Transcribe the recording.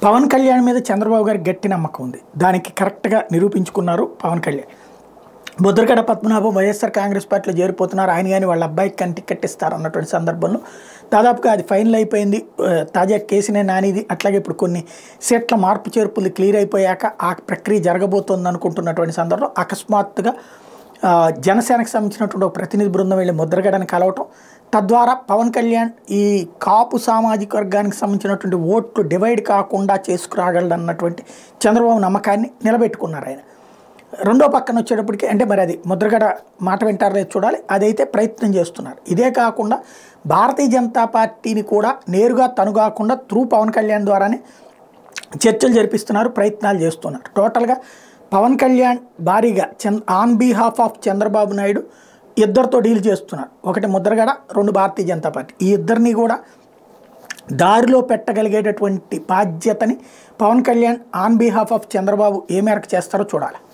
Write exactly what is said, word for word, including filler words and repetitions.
పవన్ కళ్యాణ్ మీద చంద్రబాబు గారికి గట్టి నమ్మకం ఉంది. దానికి కరెక్ట్‌గా నిరూపించుకున్నారు పవన్ కళ్యాణ్. ముద్రగడ పద్మనాభం వైఎస్ఆర్ కాంగ్రెస్ పార్టీలో చేరిపోతున్నారు. ఆయన కానీ వాళ్ళ అబ్బాయికి కానీ టికెట్ ఇస్తారు అన్నటువంటి సందర్భంలో దాదాపుగా అది ఫైనల్ అయిపోయింది. తాజా కేసునే నానిది. అట్లాగే ఇప్పుడు కొన్ని సీట్ల మార్పు చేర్పులు క్లియర్ అయిపోయాక ఆ ప్రక్రియ జరగబోతోంది అనుకుంటున్నటువంటి సందర్భంలో అకస్మాత్తుగా జనసేనకు సంబంధించినటువంటి ఒక ప్రతినిధి బృందం వెళ్ళి ముద్రగడని కలవటం, తద్వారా పవన్ కళ్యాణ్ ఈ కాపు సామాజిక వర్గానికి సంబంధించినటువంటి ఓట్లు డివైడ్ కాకుండా చేసుకురాగలడన్నటువంటి చంద్రబాబు నమ్మకాన్ని నిలబెట్టుకున్నారు ఆయన. రెండో పక్కన వచ్చేటప్పటికి అంటే మరి అది ముద్రగడ మాట వింటారో లేదు చూడాలి. అదైతే ప్రయత్నం చేస్తున్నారు. ఇదే కాకుండా భారతీయ జనతా పార్టీని కూడా నేరుగా తను కాకుండా త్రూ పవన్ కళ్యాణ్ ద్వారానే చర్చలు జరిపిస్తున్నారు, ప్రయత్నాలు చేస్తున్నారు. టోటల్గా పవన్ కళ్యాణ్ భారీగా చంద్ on behalf of Chandrababu Naidu ఇద్దరితో డీల్ చేస్తున్నారు. ఒకటి ముద్రగడ, రెండు భారతీయ జనతా పార్టీ. ఈ ఇద్దరిని కూడా దారిలో పెట్టగలిగేటటువంటి బాధ్యతని Pawan Kalyan on behalf of Chandrababu ఏ మేరకు చేస్తారో చూడాలి.